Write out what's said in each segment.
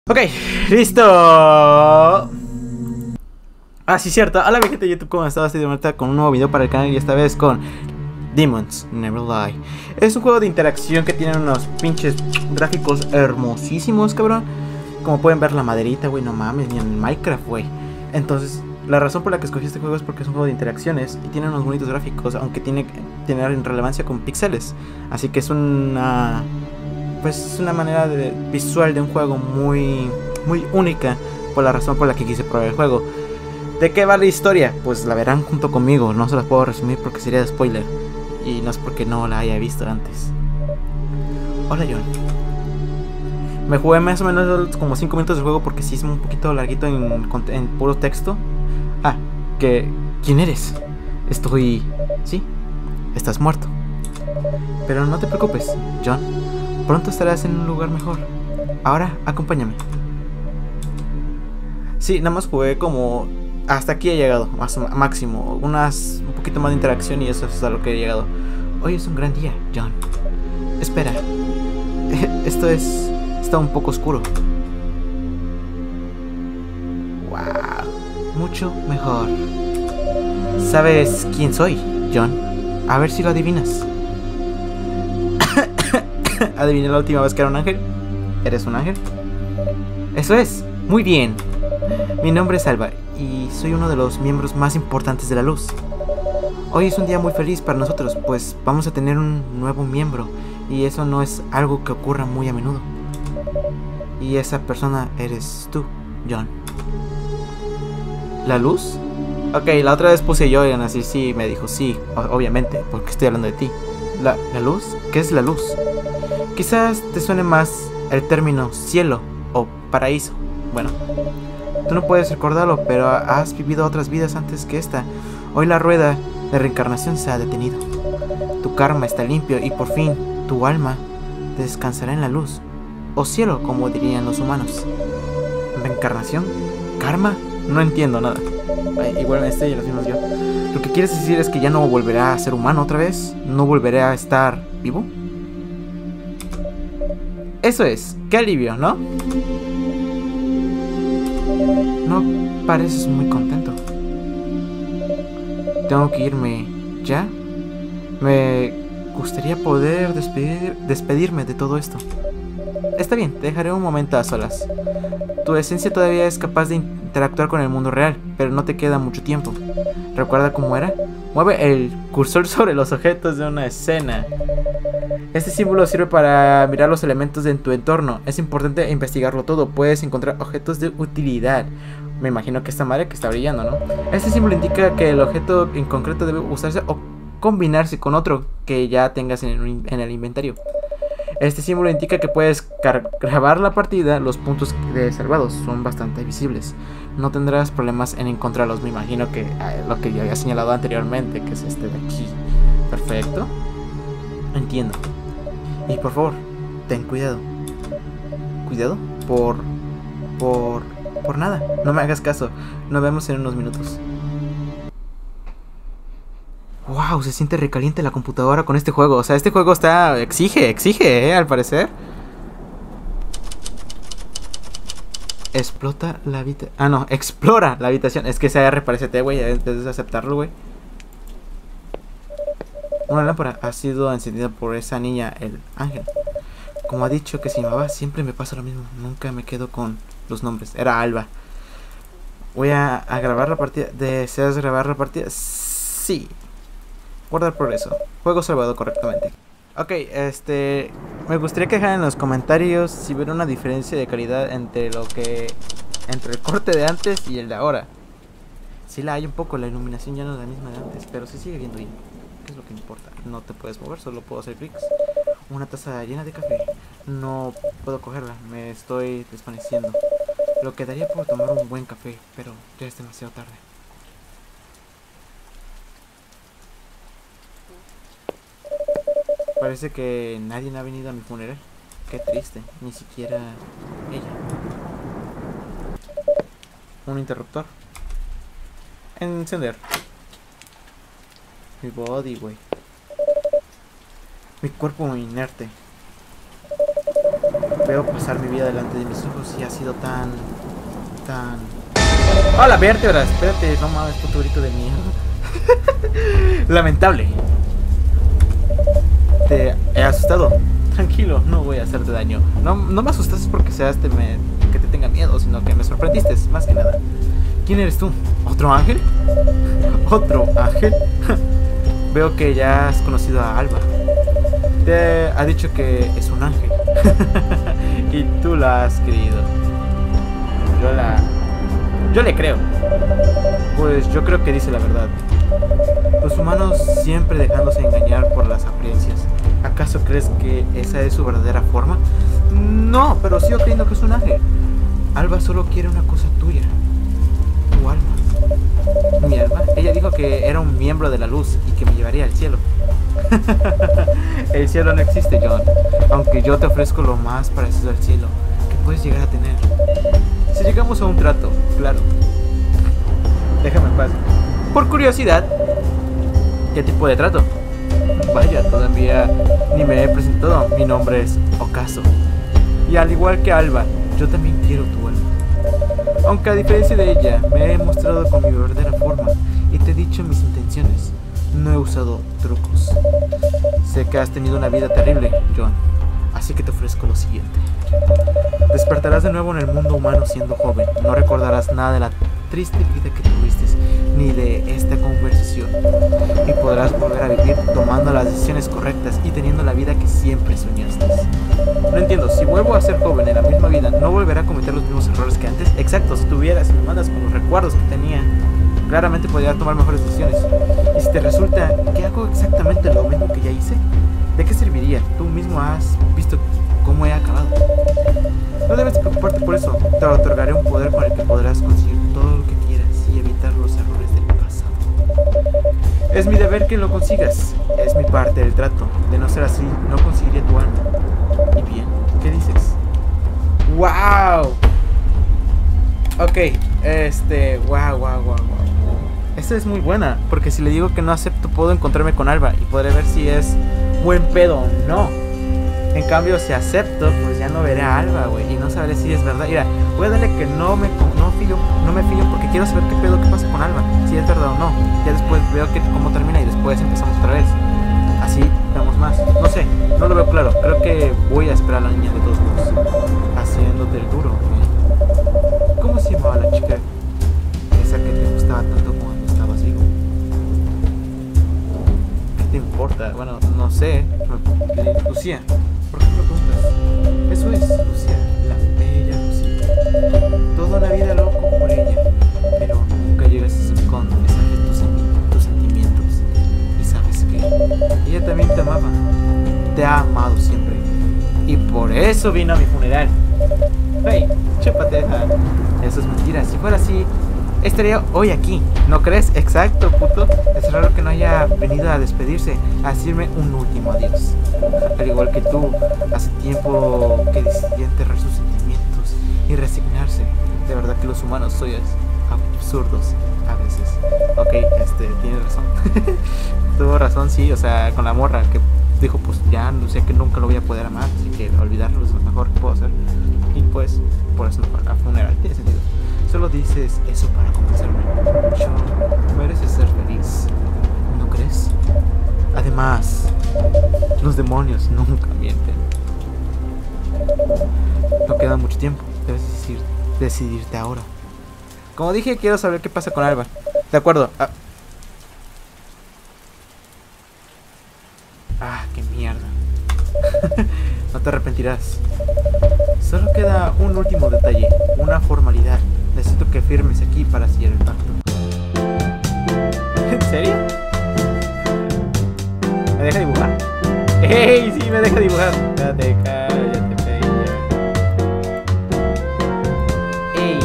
Ok, listo. Ah, sí, cierto. Hola, mi gente de YouTube, ¿cómo estás? Estoy de vuelta con un nuevo video para el canal y esta vez con Demons Never Lie. Es un juego de interacción que tiene unos pinches gráficos hermosísimos, cabrón. Como pueden ver, la maderita, güey, no mames, ni en Minecraft, güey. Entonces, la razón por la que escogí este juego es porque es un juego de interacciones y tiene unos bonitos gráficos, aunque tiene relevancia con píxeles. Así que es una... pues es una manera visual de un juego muy única, por la razón por la que quise probar el juego. ¿De qué va la historia? Pues la verán junto conmigo, no se las puedo resumir porque sería de spoiler. Y no es porque no la haya visto antes. Hola, John. Me jugué más o menos como 5 minutos del juego porque sí es un poquito larguito en puro texto. Ah, ¿quién eres? Estoy... sí, estás muerto. Pero no te preocupes, John. Pronto estarás en un lugar mejor. Ahora, acompáñame. Sí, nada más jugué como... hasta aquí he llegado, máximo. Un poquito más de interacción y eso es a lo que he llegado. Hoy es un gran día, John. Espera. Está un poco oscuro. Wow. Mucho mejor. ¿Sabes quién soy, John? A ver si lo adivinas. ¿Adiviné la última vez que era un ángel? ¿Eres un ángel? Eso es, muy bien. Mi nombre es Alba y soy uno de los miembros más importantes de la luz. Hoy es un día muy feliz para nosotros, pues vamos a tener un nuevo miembro y eso no es algo que ocurra muy a menudo. Y esa persona eres tú, John. ¿La luz? Ok, la otra vez puse yo y así sí, me dijo sí, obviamente, porque estoy hablando de ti. ¿La luz? ¿Qué es la luz? Quizás te suene más el término cielo o paraíso. Bueno, tú no puedes recordarlo, pero has vivido otras vidas antes que esta. Hoy la rueda de reencarnación se ha detenido. Tu karma está limpio y por fin tu alma descansará en la luz. O cielo, como dirían los humanos. ¿Reencarnación? ¿Karma? No entiendo nada. Igual y los mismos yo. ¿Lo que quieres decir es que ya no volverá a ser humano otra vez? ¿No volveré a estar vivo? Eso es, qué alivio, ¿no? No pareces muy contento. Tengo que irme ya. Me gustaría poder despedirme de todo esto. Está bien, te dejaré un momento a solas. Tu esencia todavía es capaz de interactuar con el mundo real, pero no te queda mucho tiempo. ¿Recuerda cómo era? Mueve el cursor sobre los objetos de una escena. Este símbolo sirve para mirar los elementos de tu entorno. Es importante investigarlo todo. Puedes encontrar objetos de utilidad. Me imagino que esta madre que está brillando, ¿no? Este símbolo indica que el objeto en concreto debe usarse o combinarse con otro que ya tengas en el inventario. Este símbolo indica que puedes grabar la partida. Los puntos de salvados son bastante visibles. No tendrás problemas en encontrarlos. Me imagino que lo que yo había señalado anteriormente, que es este de aquí. Perfecto. Entiendo. Y por favor, ten cuidado. ¿Cuidado? Por nada. No me hagas caso. Nos vemos en unos minutos. Wow, se siente recaliente la computadora con este juego. O sea, este juego exige, al parecer. Explota la habitación. Ah, no, explora la habitación. Es que ese AR parece T, güey. Debes aceptarlo, güey. Una lámpara ha sido encendida por esa niña, el ángel. Como ha dicho que se llamaba, siempre me pasa lo mismo. Nunca me quedo con los nombres. Era Alba. Voy a grabar la partida. ¿Deseas grabar la partida? Sí. Guardar progreso. Juego salvado correctamente. Ok, me gustaría que dejaran en los comentarios si ven una diferencia de calidad entre el corte de antes y el de ahora. Sí la hay un poco, la iluminación ya no es la misma de antes, pero se sigue viendo bien. ¿Qué es lo que importa? No te puedes mover, solo puedo hacer clics. Una taza llena de café. No puedo cogerla, me estoy desvaneciendo. Lo que daría por tomar un buen café, pero ya es demasiado tarde. Parece que nadie ha venido a mi funeral. Qué triste, ni siquiera ella. Un interruptor. Encender. Mi body, güey. Mi cuerpo inerte. veo pasar mi vida delante de mis ojos y ha sido tan... ¡Oh, la vértebra! Espérate, no mames, puto grito de mierda. Lamentable. Te he asustado. Tranquilo, no voy a hacerte daño. No me asustas porque seas que te tenga miedo, sino que me sorprendiste, más que nada. ¿Quién eres tú? ¿Otro ángel? ¿Otro ángel? Veo que ya has conocido a Alba. Te ha dicho que es un ángel. Y tú la has creído. Yo le creo. Pues yo creo que dice la verdad. Los humanos siempre dejándose engañar por las apariencias. ¿Acaso crees que esa es su verdadera forma? No, pero sigo creyendo que es un ángel. Alba solo quiere una cosa tuya. Tu alma. ¿Mi alma? Ella dijo que era un miembro de la luz y que me llevaría al cielo. El cielo no existe, John. Aunque yo te ofrezco lo más parecido al cielo que puedes llegar a tener. Si llegamos a un trato, claro. Déjame en paz. Por curiosidad, ¿qué tipo de trato? Vaya, todavía ni me he presentado. Mi nombre es Ocaso. Y al igual que Alba, yo también quiero tu alma. Aunque a diferencia de ella, me he mostrado con mi verdadera forma y te he dicho mis intenciones. No he usado trucos. Sé que has tenido una vida terrible, John. Así que te ofrezco lo siguiente. Despertarás de nuevo en el mundo humano siendo joven. No recordarás nada de la triste vida que tuviste, ni de esta conversación. Y podrás volver a vivir tomando las decisiones correctas y teniendo la vida que siempre soñaste. No entiendo, si vuelvo a ser joven en la misma vida, ¿no volveré a cometer los mismos errores que antes? Exacto, si me mandas con los recuerdos que tenía, claramente podría tomar mejores decisiones. Y si te resulta que hago exactamente lo mismo que ya hice, ¿de qué serviría? Tú mismo has visto cómo he acabado. No debes preocuparte por eso. Te otorgaré un poder con el que podrás conseguir todo lo que quieras y evitar los errores del pasado. Es mi deber que lo consigas. Es mi parte del trato. De no ser así, no conseguiría tu alma. ¿Y bien? ¿Qué dices? ¡Wow! Ok, wow. Esta es muy buena, porque si le digo que no acepto, puedo encontrarme con Alba y podré ver si es buen pedo o no. En cambio, si acepto, pues ya no veré a Alba, güey, y no sabré si es verdad. Mira, voy a darle que no me fío, porque quiero saber qué pedo, qué pasa con Alba, si es verdad o no. Ya después veo cómo termina y después empezamos otra vez. Así vemos más. No sé, no lo veo claro. Creo que voy a esperar a la niña de todos modos. Haciéndote el duro, güey. ¿Cómo se llamaba la chica esa que te gustaba tanto cuando estabas vivo? ¿Qué te importa? Bueno, no sé. Lucía. ¿Por qué me preguntas? Eso es, Lucía, la bella Lucía. Toda una vida loco por ella, pero nunca llegas con tus sentimientos. Y sabes que ella también te amaba, te ha amado siempre. Y por eso vino a mi funeral. Hey, chúpate esa. Eso es mentira, si fuera así, estaría hoy aquí, ¿no crees? Exacto, puto. Es raro que no haya venido a despedirse, a decirme un último adiós. Al igual que tú, hace tiempo que decidí enterrar sus sentimientos y resignarse. De verdad que los humanos sois absurdos a veces. Ok, tienes razón. Tuvo razón, sí, o sea, con la morra que dijo, pues ya no sé, que nunca lo voy a poder amar, así que olvidarlo es lo mejor que puedo hacer. Y pues, por eso no fue a funeral, tiene sentido. Solo dices eso para convencerme. Yo mereces ser feliz, ¿no crees? Además, los demonios nunca mienten. No queda mucho tiempo. Debes decidirte ahora. Como dije, quiero saber qué pasa con Alba. De acuerdo. Qué mierda. No te arrepentirás. Solo queda un último detalle, una formalidad. Necesito que firmes aquí para sellar el pacto. ¿En serio? ¿Me deja dibujar? ¡Ey! Sí, me deja dibujar. Cállate, bella. ¡Ey!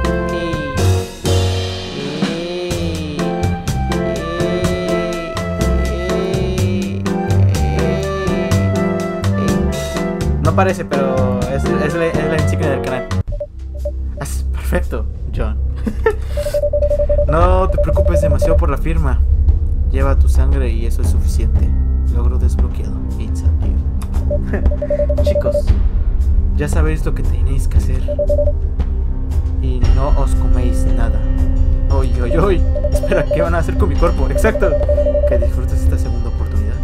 No parece, pero es la insignia del canal. Perfecto, John. No te preocupes demasiado por la firma. Lleva tu sangre y eso es suficiente. Logro desbloqueado. Chicos, Ya sabéis lo que tenéis que hacer. Y no os coméis nada. Uy, uy, uy. Espera, ¿qué van a hacer con mi cuerpo? Exacto. Que disfrutes esta segunda oportunidad.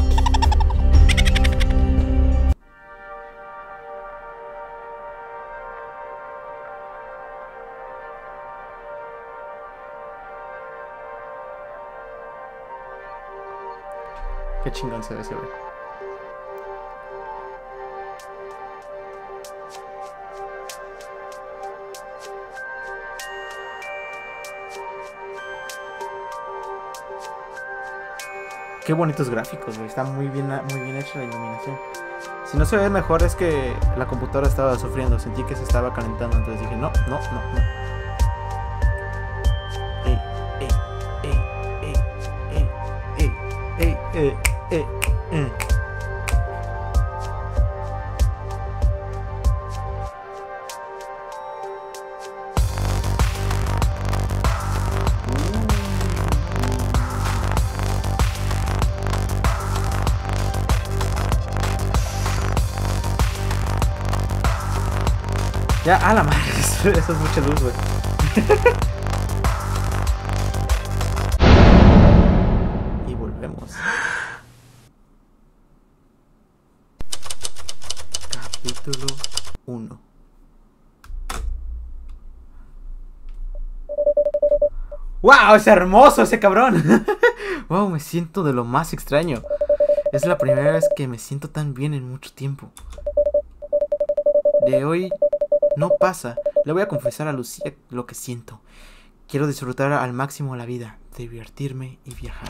Qué chingón se ve ese güey. Qué bonitos gráficos, güey. Está muy bien hecha la iluminación. Si no se ve mejor es que la computadora estaba sufriendo. Sentí que se estaba calentando. Entonces dije, no. Ey, ey, ey. Ya, a la madre, eso es mucha luz, güey. Y volvemos. Capítulo 1. ¡Wow! ¡Es hermoso ese cabrón! ¡Wow! Me siento de lo más extraño. Es la primera vez que me siento tan bien en mucho tiempo. De hoy no pasa. Le voy a confesar a Lucía lo que siento. Quiero disfrutar al máximo la vida, divertirme y viajar.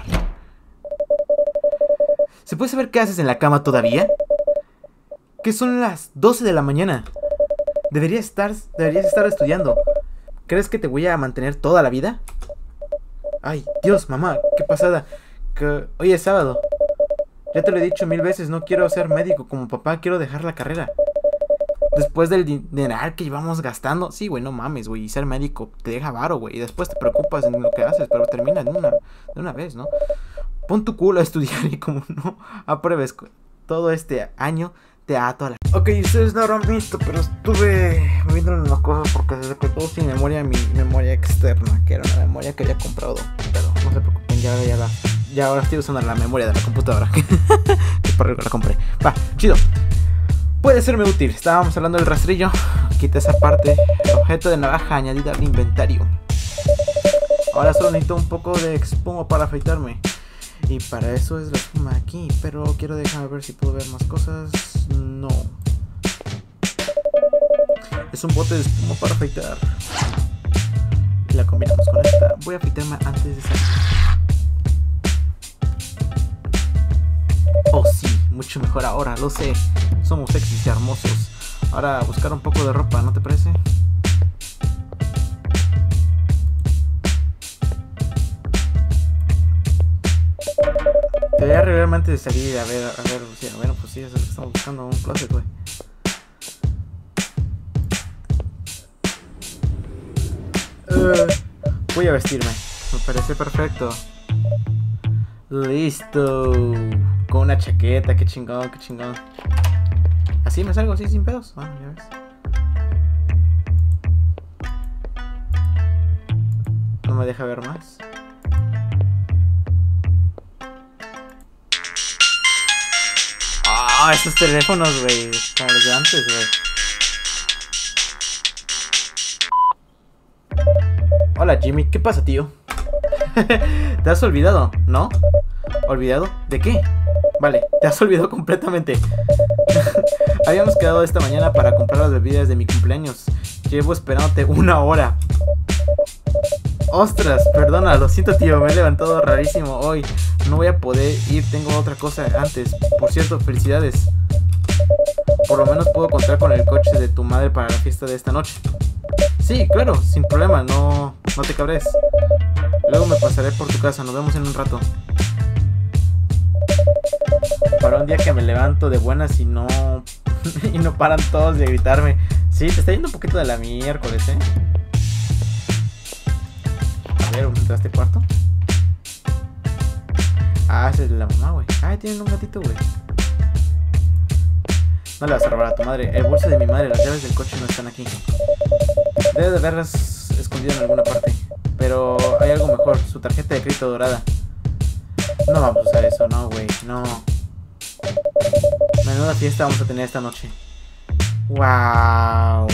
¿Se puede saber qué haces en la cama todavía? Que son las 12 de la mañana. Deberías estar estudiando. ¿Crees que te voy a mantener toda la vida? Ay, Dios, mamá, qué pasada. Que hoy es sábado. Ya te lo he dicho 1000 veces, no quiero ser médico como papá, quiero dejar la carrera. Después del dineral que llevamos gastando. Sí, güey, no mames, güey. Y ser médico te deja varo, güey. Y después te preocupas en lo que haces. Pero termina de una vez, ¿no? Pon tu culo a estudiar y como no apruebes todo este año, te ato a la... Ok, ustedes no habrán visto, pero estuve viendo unas cosas porque desde que todo sin memoria, mi memoria externa, que era una memoria que había comprado. Pero no se preocupen, ya ahora estoy usando la memoria de la computadora. Que por algo la compré. Va, chido. Puede serme útil. Estábamos hablando del rastrillo. Quita esa parte. Objeto de navaja añadida al inventario. Ahora solo necesito un poco de espuma para afeitarme. Y para eso es la espuma aquí. Pero quiero dejarme ver si puedo ver más cosas. No. Es un bote de espuma para afeitar. Y la combinamos con esta. Voy a afeitarme antes de salir. Oh sí, mucho mejor ahora, lo sé. Somos sexys y hermosos. Ahora buscar un poco de ropa, ¿no te parece? Debería arreglarme antes de salir. A ver, sí, bueno, pues sí, eso es lo que estamos buscando, un closet, güey. Voy a vestirme. Me parece perfecto. Listo. Con una chaqueta, qué chingón, qué chingón. Así me salgo, así sin pedos. Ah, ya ves. No me deja ver más. Ah, esos teléfonos, güey. Como los de antes, güey. Hola, Jimmy. ¿Qué pasa, tío? ¿Te has olvidado, no? ¿Olvidado? ¿De qué? Vale, te has olvidado completamente. Habíamos quedado esta mañana para comprar las bebidas de mi cumpleaños. Llevo esperándote 1 hora. Ostras, perdona, lo siento, tío. Me he levantado rarísimo hoy. No voy a poder ir, tengo otra cosa antes. Por cierto, felicidades. Por lo menos puedo contar con el coche de tu madre para la fiesta de esta noche. Sí, claro, sin problema, no te cabres. Luego me pasaré por tu casa, nos vemos en un rato. Para un día que me levanto de buenas y no y no paran todos de gritarme. Sí, te está yendo un poquito de la miércoles, ¿eh? A ver, ¿entraste a este cuarto? Ah, esa es la mamá, güey. Ay, tienen un gatito, güey. No le vas a robar a tu madre. El bolso de mi madre, las llaves del coche no están aquí. Debe de haberlas escondido en alguna parte. Pero hay algo mejor, su tarjeta de crédito dorada. No vamos a usar eso, no, güey, no. Menuda fiesta vamos a tener esta noche. Wow.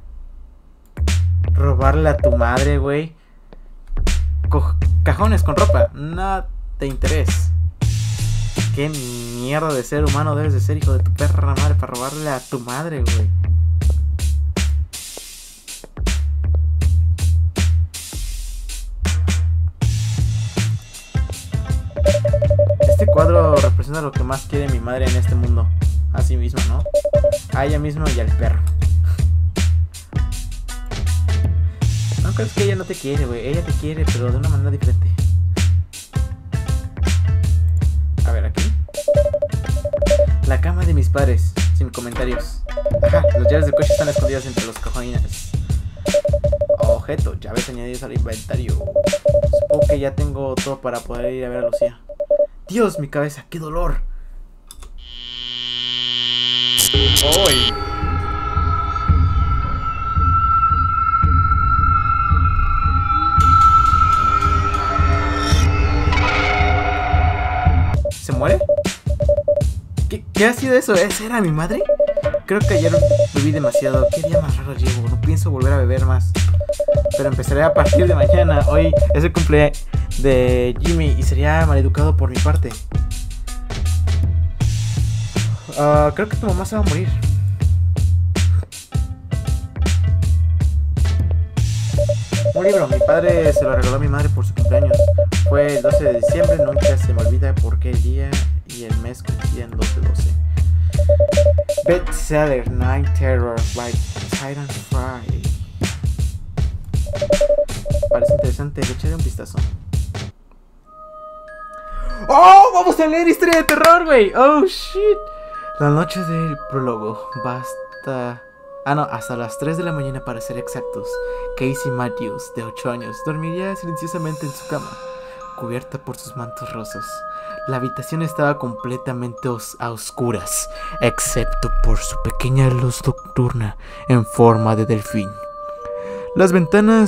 Robarle a tu madre, güey. Cajones con ropa. No te interesa. Qué mierda de ser humano debes de ser, hijo de tu perra madre, para robarle a tu madre, güey. Este cuadro representa lo que más quiere mi madre en este mundo. A sí misma, ¿no? A ella misma y al perro. No crees que ella no te quiere, güey. Ella te quiere, pero de una manera diferente. A ver, aquí. La cama de mis padres, sin comentarios. Ajá, las llaves del coche están escondidas entre los cajones. Objeto, llaves añadidas al inventario. Supongo que ya tengo todo para poder ir a ver a Lucía. Dios, mi cabeza, qué dolor. ¡Ay! ¿Se muere? ¿Qué ha sido eso? ¿Esa era mi madre? Creo que ayer bebí demasiado. Qué día más raro llevo. No pienso volver a beber más. Pero empezaré a partir de mañana. Hoy es el cumpleaños de Jimmy y sería maleducado por mi parte. Creo que tu mamá se va a morir. Un libro, mi padre se lo regaló a mi madre por su cumpleaños. Fue el 12 de diciembre, nunca se me olvida porque el día y el mes coincidían 12-12. Bestseller Night Terror by Tyrant Fry. Parece interesante, le echaré un vistazo. ¡Oh! ¡Vamos a leer historia de terror, güey! ¡Oh, shit! La noche del prólogo. Basta... hasta las 3 de la mañana para ser exactos. Casey Matthews, de 8 años, dormiría silenciosamente en su cama, cubierta por sus mantos rosas. La habitación estaba completamente a oscuras, excepto por su pequeña luz nocturna en forma de delfín. La ventana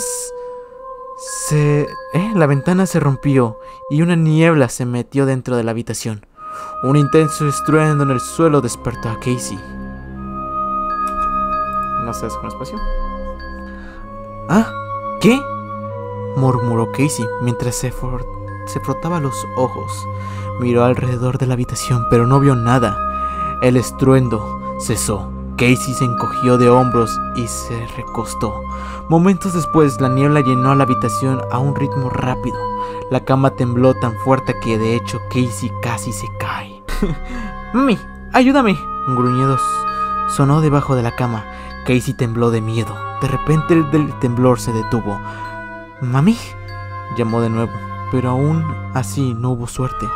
se rompió y una niebla se metió dentro de la habitación. Un intenso estruendo en el suelo despertó a Casey. No seas con espacio. ¿Ah? ¿Qué? Murmuró Casey mientras se frotaba los ojos. Miró alrededor de la habitación, pero no vio nada. El estruendo cesó. Casey se encogió de hombros y se recostó. Momentos después, la niebla llenó la habitación a un ritmo rápido. La cama tembló tan fuerte que, de hecho, Casey casi se cae. ¡Mami! ¡Ayúdame! Un gruñido sonó debajo de la cama. Casey tembló de miedo. De repente el temblor se detuvo. ¿Mami? Llamó de nuevo, pero aún así no hubo suerte.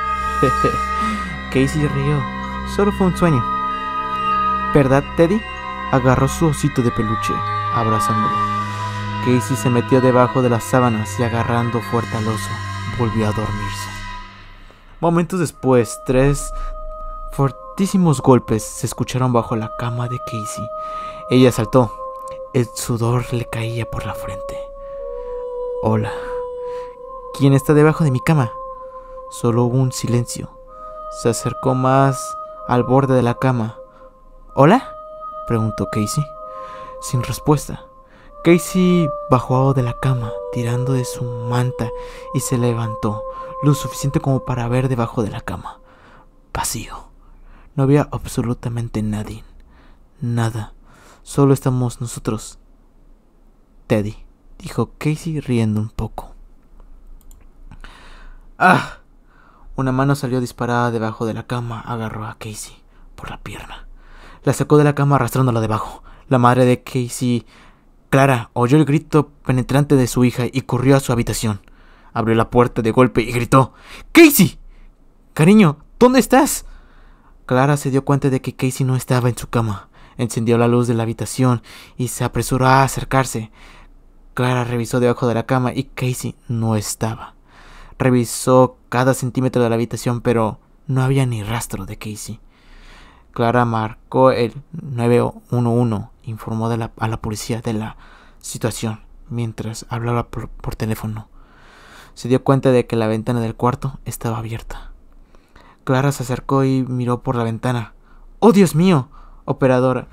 Casey rió. Solo fue un sueño. ¿Verdad, Teddy? Agarró su osito de peluche, abrazándolo. Casey se metió debajo de las sábanas y, agarrando fuerte al oso, volvió a dormirse. Momentos después, 3 fortísimos golpes se escucharon bajo la cama de Casey. Ella saltó. El sudor le caía por la frente. Hola. ¿Quién está debajo de mi cama? Solo hubo un silencio. Se acercó más al borde de la cama. ¿Hola?, preguntó Casey. Sin respuesta. Casey bajó de la cama, tirando de su manta, y se levantó, lo suficiente como para ver debajo de la cama. Vacío. No había absolutamente nadie. Nada. Solo estamos nosotros. Teddy, dijo Casey riendo un poco. ¡Ah! Una mano salió disparada debajo de la cama, agarró a Casey por la pierna. La sacó de la cama arrastrándola debajo. La madre de Casey, Clara, oyó el grito penetrante de su hija y corrió a su habitación. Abrió la puerta de golpe y gritó: ¡Casey! Cariño, ¿dónde estás? Clara se dio cuenta de que Casey no estaba en su cama. Encendió la luz de la habitación y se apresuró a acercarse. Clara revisó debajo de la cama y Casey no estaba. Revisó cada centímetro de la habitación, pero no había ni rastro de Casey. Clara marcó el 911, informó a la policía de la situación mientras hablaba por teléfono. Se dio cuenta de que la ventana del cuarto estaba abierta. Clara se acercó y miró por la ventana. ¡Oh, Dios mío! Operadora.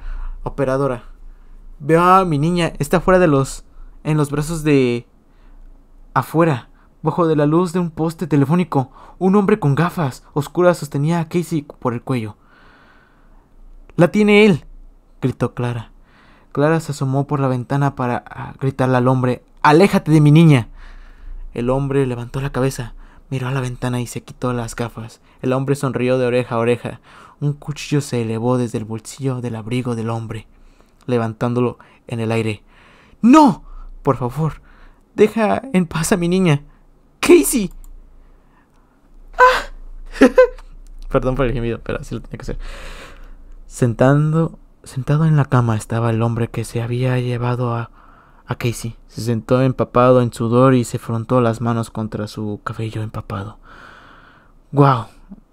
Veo a mi niña. Está en los brazos de... afuera, bajo de la luz de un poste telefónico. Un hombre con gafas oscuras sostenía a Casey por el cuello. ¡La tiene él!, gritó Clara. Clara se asomó por la ventana para gritarle al hombre: ¡aléjate de mi niña! El hombre levantó la cabeza, miró a la ventana y se quitó las gafas. El hombre sonrió de oreja a oreja. Un cuchillo se elevó desde el bolsillo del abrigo del hombre, levantándolo en el aire. ¡No! Por favor, deja en paz a mi niña. ¡Casey! ¡Ah! Perdón por el gemido, pero así lo tenía que hacer. Sentado en la cama estaba el hombre que se había llevado a Casey. Se sentó empapado en sudor y se frotó las manos contra su cabello empapado. ¡Guau!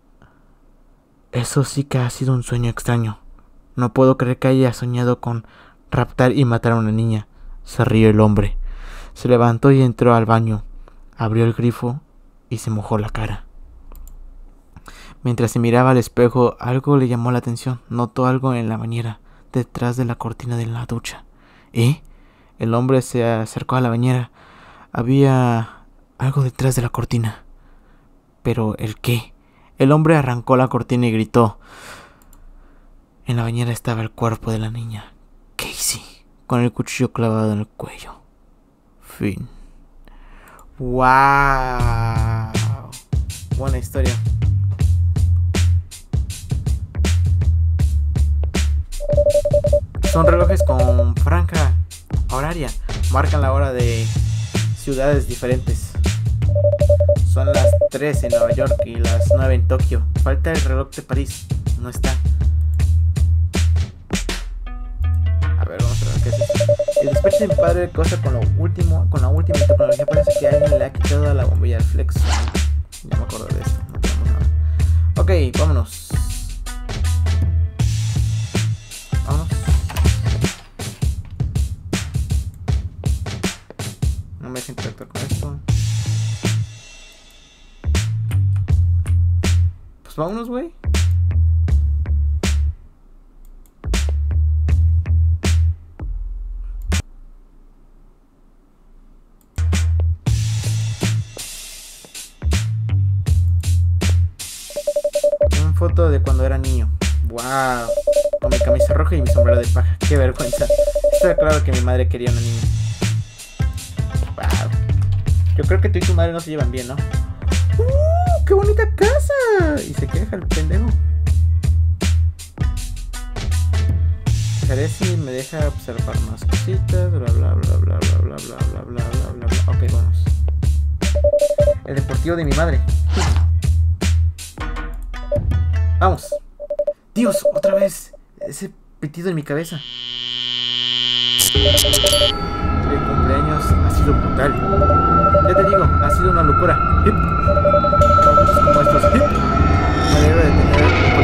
Eso sí que ha sido un sueño extraño. No puedo creer que haya soñado con raptar y matar a una niña. Se rió el hombre. Se levantó y entró al baño. Abrió el grifo y se mojó la cara. Mientras se miraba al espejo, algo le llamó la atención. Notó algo en la bañera, detrás de la cortina de la ducha. ¿Eh? El hombre se acercó a la bañera. Había algo detrás de la cortina. ¿Pero el qué? El hombre arrancó la cortina y gritó. En la bañera estaba el cuerpo de la niña, Casey, con el cuchillo clavado en el cuello. Fin. ¡Wow! Buena historia. Son relojes con franja horaria. Marcan la hora de ciudades diferentes. Son las 3 en Nueva York y las 9 en Tokio. Falta el reloj de París. No está. A ver, vamos a ver qué es esto. El despacho de mi padre cosa con la última tecnología. Parece que alguien le ha quitado la bombilla del flex. Ya me acuerdo de esto. No tenemos nada. Ok, vámonos. No me dejes interactuar con esto. Pues vámonos, güey. Una foto de cuando era niño. Wow. Con mi camisa roja y mi sombrero de paja. Qué vergüenza. Está claro que mi madre quería una niña. Wow. Yo creo que tú y tu madre no se llevan bien, ¿no? ¡Qué bonita casa! Y se queja el pendejo. Dejaré si me deja observar más cositas. Bla bla bla bla bla bla bla bla bla bla bla bla. Ok, vamos. El deportivo de mi madre. Vamos. Dios, otra vez. Ese pitido en mi cabeza. El cumpleaños ha sido brutal. Ya te digo, ha sido una locura. Momentos como estos. Me alegro de tener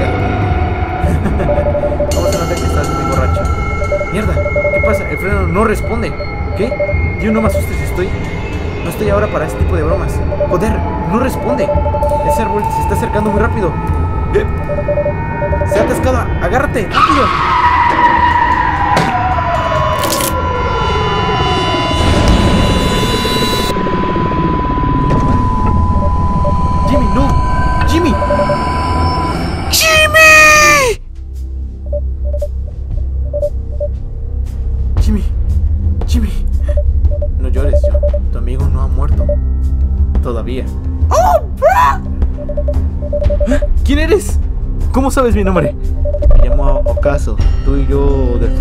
Vamos a notar que estás muy borracho. Mierda, ¿qué pasa? El freno no responde. ¿Qué? Dios, no me asustes, no estoy ahora para este tipo de bromas. Joder, no responde. Ese árbol se está acercando muy rápido. Se ha atascado, agárrate, rápido. Jimmy, no. Jimmy. Jimmy. Jimmy. Jimmy. No llores, John. Tu amigo no ha muerto. Todavía. ¡Oh, bro! ¿Quién eres? ¿Cómo sabes mi nombre? Me llamo Okazo. Tú y yo del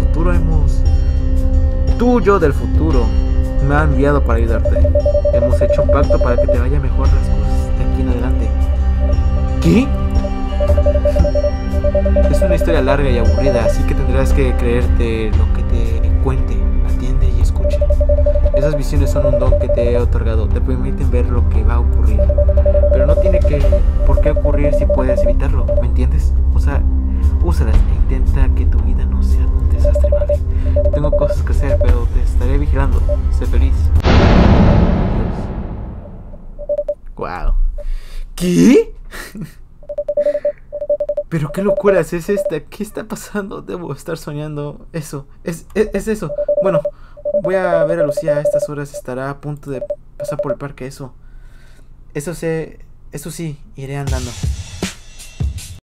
futuro me han enviado para ayudarte. Hemos hecho un pacto para que te vaya mejor las cosas de aquí en adelante. ¿Qué? Es una historia larga y aburrida, así que tendrás que creerte lo que te cuente. Atiende y escuche. Esas visiones son un don que te he otorgado. Te permiten ver lo que va a ocurrir, pero no tiene por qué ocurrir si puedes evitarlo, ¿me entiendes? O úsalas e intenta que tu vida no sea un desastre, ¿vale? Tengo cosas que hacer, pero te estaré vigilando. Sé feliz. Wow. ¿Qué? Pero qué locura es esta. ¿Qué está pasando? Debo estar soñando. Eso. Es eso. Bueno, voy a ver a Lucía a estas horas. Estará a punto de pasar por el parque. Eso sí, iré andando.